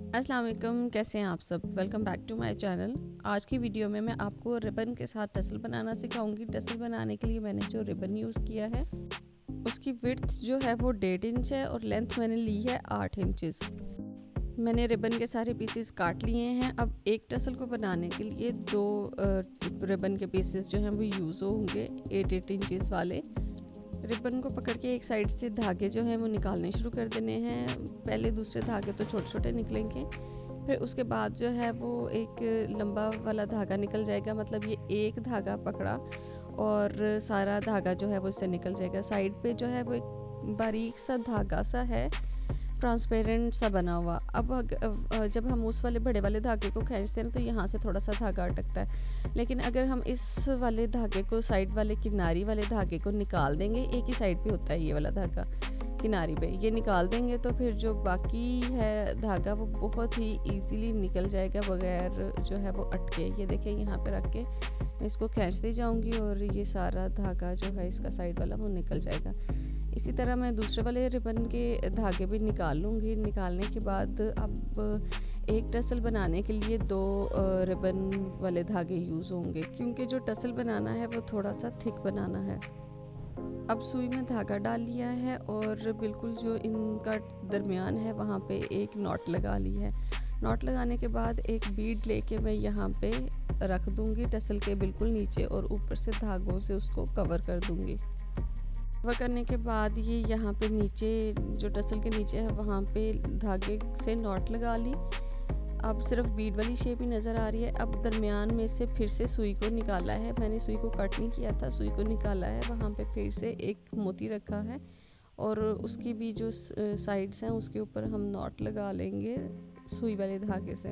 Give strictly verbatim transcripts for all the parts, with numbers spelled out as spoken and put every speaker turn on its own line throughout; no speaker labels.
अस्सलाम वालेकुम, कैसे हैं आप सब। Welcome back to my channel. आज की वीडियो में मैं आपको रिबन के साथ टसल बनाना सिखाऊंगी। टसल बनाने के लिए मैंने जो रिबन यूज़ किया है उसकी विड्थ जो है वो डेढ़ इंच है और लेंथ मैंने ली है आठ इंचेस। मैंने रिबन के सारे पीसेस काट लिए हैं। अब एक टसल को बनाने के लिए दो रिबन के पीसेस जो हैं वो यूज़ होंगे एट एट इंचेस वाले। रिबन को पकड़ के एक साइड से धागे जो हैं वो निकालने शुरू कर देने हैं। पहले दूसरे धागे तो छोटे छोटे निकलेंगे, फिर उसके बाद जो है वो एक लंबा वाला धागा निकल जाएगा। मतलब ये एक धागा पकड़ा और सारा धागा जो है वो इससे निकल जाएगा। साइड पे जो है वो एक बारीक सा धागा सा है, ट्रांसपेरेंट सा बना हुआ। अब जब हम उस वाले बड़े वाले धागे को खींचते हैं तो यहाँ से थोड़ा सा धागा अटकता है, लेकिन अगर हम इस वाले धागे को साइड वाले किनारी वाले धागे को निकाल देंगे, एक ही साइड पे होता है ये वाला धागा किनारी पे, ये निकाल देंगे तो फिर जो बाकी है धागा वो बहुत ही इजीली निकल जाएगा बगैर जो है वो अटके। ये देखिए यहाँ पे रख के मैं इसको खींचती जाऊँगी और ये सारा धागा जो है इसका साइड वाला वो निकल जाएगा। इसी तरह मैं दूसरे वाले रिबन के धागे भी निकाल लूँगी। निकालने के बाद अब एक टसल बनाने के लिए दो रिबन वाले धागे यूज़ होंगे, क्योंकि जो टसल बनाना है वो थोड़ा सा थिक बनाना है। अब सुई में धागा डाल लिया है और बिल्कुल जो इनका दरमियान है वहाँ पे एक नॉट लगा ली है। नॉट लगाने के बाद एक बीड लेके मैं यहाँ पे रख दूँगी टसल के बिल्कुल नीचे और ऊपर से धागों से उसको कवर कर दूँगी। कवर करने के बाद ये यहाँ पे नीचे जो टसल के नीचे है वहाँ पे धागे से नॉट लगा ली। अब सिर्फ बीड वाली शेप ही नज़र आ रही है। अब दरमियान में से फिर से सुई को निकाला है। मैंने सुई को कट नहीं किया था, सुई को निकाला है। वहाँ पे फिर से एक मोती रखा है और उसकी भी जो साइड्स हैं उसके ऊपर हम नॉट लगा लेंगे सुई वाले धागे से।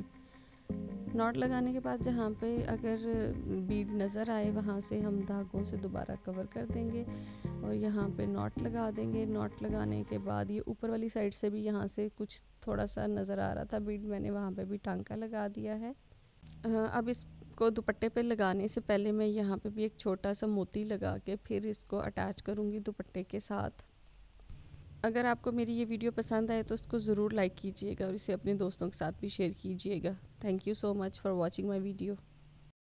नॉट लगाने के बाद जहाँ पे अगर बीड नज़र आए वहाँ से हम धागों से दोबारा कवर कर देंगे और यहाँ पे नॉट लगा देंगे। नॉट लगाने के बाद ये ऊपर वाली साइड से भी यहाँ से कुछ थोड़ा सा नज़र आ रहा था बीड, मैंने वहाँ पे भी टांका लगा दिया है। अब इसको दुपट्टे पे लगाने से पहले मैं यहाँ पे भी एक छोटा सा मोती लगा के फिर इसको अटैच करूँगी दुपट्टे के साथ। अगर आपको मेरी ये वीडियो पसंद आए तो उसको ज़रूर लाइक कीजिएगा और इसे अपने दोस्तों के साथ भी शेयर कीजिएगा। Thank you so much for watching my video.